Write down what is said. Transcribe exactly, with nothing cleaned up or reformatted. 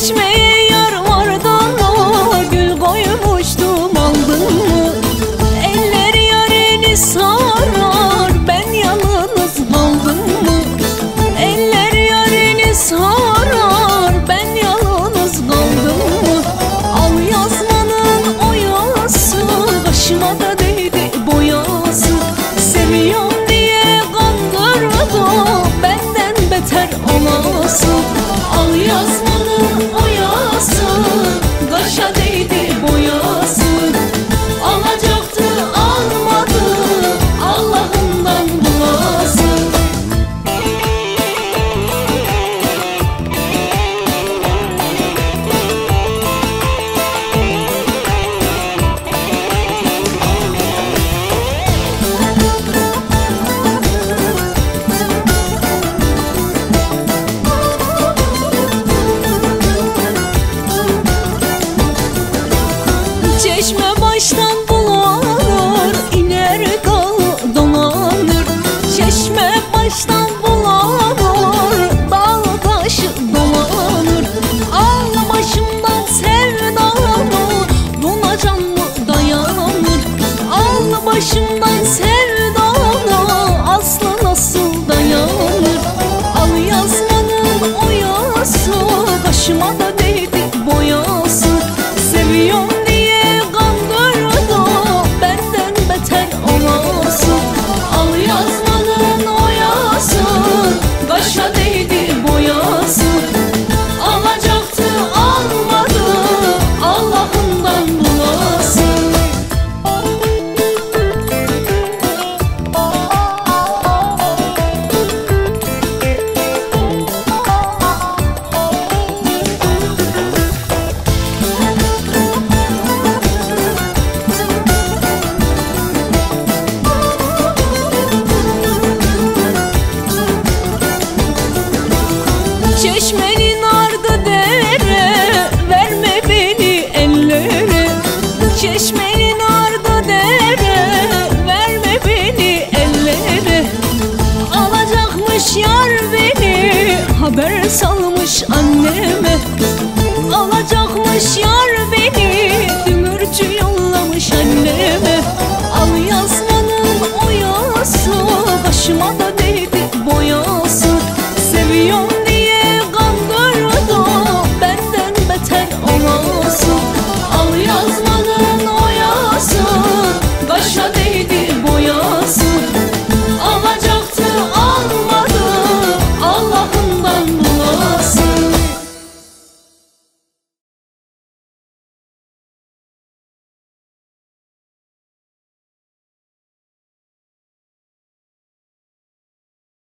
Çeşmeye yar vardan o gül koymuştum, aldın mı? Eller yarini sarar, ben yalnız kaldım mı? Eller yarini sarar, ben yalnız kaldım mı? Al yazmanın oyası, başıma da değdi boyası. Seviyorum diye kandırdı, benden beter olası. Al yazmanın oyası, kaşa değdi boyası. Alacaktı almadı, Allah'ından bulası. Çeşme baştan bulanır, iner dağ dolanır. Çeşme baştan bulanır, dağ taşı dolanır. Al başımdan sevdamı, buna can mı dayanır? Al başımdan sevdamı, aslı nasıl dayanır? Al yazmanın oyası, başıma da değdi boyası. Seviyorum al yazmanın oyası, kaşa değdi boyası. Alacaktı almadı, Allah'ından bulası. Çeşmenin ardı dere, verme beni ellere. Çeşmenin ardı dere, verme beni ellere. Alacakmış yar beni, haber salmış anneme. Alacakmış yar